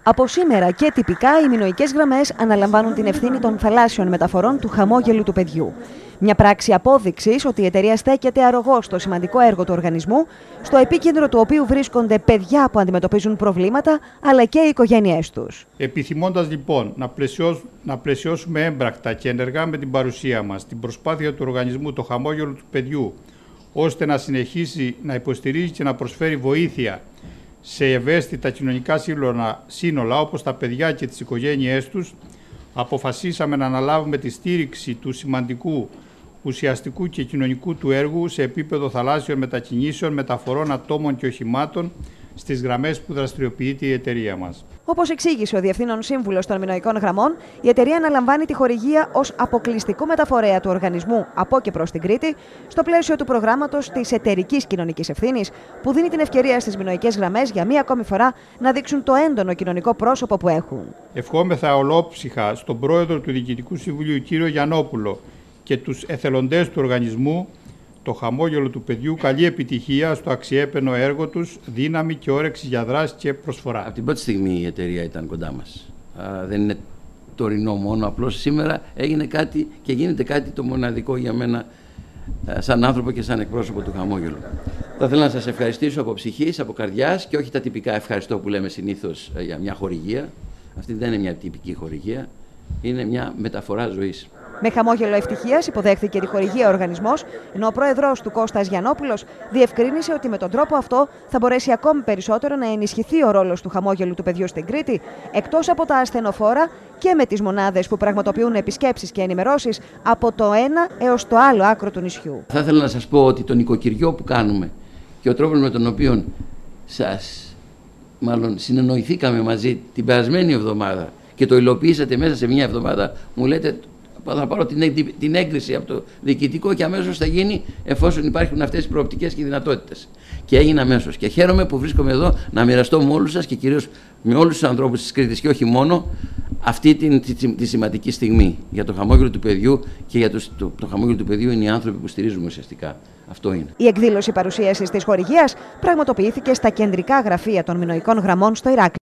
Από σήμερα και τυπικά οι μινωικές γραμμές αναλαμβάνουν την ευθύνη των θαλάσσιων μεταφορών του χαμόγελου του παιδιού. Μια πράξη απόδειξης ότι η εταιρεία στέκεται αρρωγός στο σημαντικό έργο του οργανισμού, στο επίκεντρο του οποίου βρίσκονται παιδιά που αντιμετωπίζουν προβλήματα, αλλά και οι οικογένειές τους. Επιθυμώντας λοιπόν να πλαισιώσουμε έμπρακτα και ενεργά με την παρουσία μας την προσπάθεια του οργανισμού το χαμόγελο του παιδιού, ώστε να συνεχίσει να υποστηρίζει και να προσφέρει βοήθεια σε ευαίσθητα κοινωνικά σύνολα όπως τα παιδιά και τις οικογένειές τους, αποφασίσαμε να αναλάβουμε τη στήριξη του σημαντικού, ουσιαστικού και κοινωνικού του έργου σε επίπεδο θαλάσσιων μετακινήσεων, μεταφορών ατόμων και οχημάτων στις γραμμές που δραστηριοποιείται η εταιρεία μας. Όπως εξήγησε ο Διευθύνων Σύμβουλος των Μινωικών Γραμμών, η εταιρεία αναλαμβάνει τη χορηγία ως αποκλειστικό μεταφορέα του οργανισμού από και προς την Κρήτη, στο πλαίσιο του προγράμματος της εταιρικής κοινωνικής ευθύνης, που δίνει την ευκαιρία στις μινωικές γραμμές για μία ακόμη φορά να δείξουν το έντονο κοινωνικό πρόσωπο που έχουν. Ευχόμεθα ολόψυχα στον πρόεδρο του Διοικητικού Συμβουλίου, κύριο Γιαννόπουλο, και τους εθελοντές του οργανισμού, το χαμόγελο του παιδιού, καλή επιτυχία στο αξιέπαινο έργο τους, δύναμη και όρεξη για δράση και προσφορά. Από την πρώτη στιγμή η εταιρεία ήταν κοντά μας. Δεν είναι τωρινό μόνο, απλώς σήμερα έγινε κάτι και γίνεται κάτι το μοναδικό για μένα σαν άνθρωπο και σαν εκπρόσωπο του χαμόγελου. Θα ήθελα να σας ευχαριστήσω από ψυχής, από καρδιάς και όχι τα τυπικά ευχαριστώ που λέμε συνήθως για μια χορηγία. Αυτή δεν είναι μια τυπική χορηγία, είναι μια μεταφορά ζωής. Με χαμόγελο ευτυχίας υποδέχθηκε τη χορηγία ο οργανισμός, ενώ ο πρόεδρος του Κώστας Γιαννόπουλος διευκρίνησε ότι με τον τρόπο αυτό θα μπορέσει ακόμη περισσότερο να ενισχυθεί ο ρόλος του χαμόγελου του παιδιού στην Κρήτη, εκτός από τα ασθενοφόρα και με τις μονάδες που πραγματοποιούν επισκέψεις και ενημερώσεις από το ένα έως το άλλο άκρο του νησιού. Θα ήθελα να σας πω ότι το νοικοκυριό που κάνουμε και ο τρόπος με τον οποίο συνεννοηθήκαμε μαζί την περασμένη εβδομάδα και το υλοποιήσατε μέσα σε μια εβδομάδα, μου λέτε θα πάρω την έγκριση από το διοικητικό και αμέσως θα γίνει εφόσον υπάρχουν αυτές οι προοπτικές και οι δυνατότητες. Και έγινε αμέσως. Και χαίρομαι που βρίσκομαι εδώ να μοιραστώ με όλους σας και κυρίως με όλους τους ανθρώπους της Κρήτης και όχι μόνο αυτή τη σημαντική στιγμή για το χαμόγελο του παιδιού και για το χαμόγελο του παιδιού είναι οι άνθρωποι που στηρίζουμε ουσιαστικά. Αυτό είναι. Η εκδήλωση παρουσίασης της χορηγίας πραγματοποιήθηκε στα κεντρικά γραφεία των Μινωικών Γραμμών στο Ηράκλειο.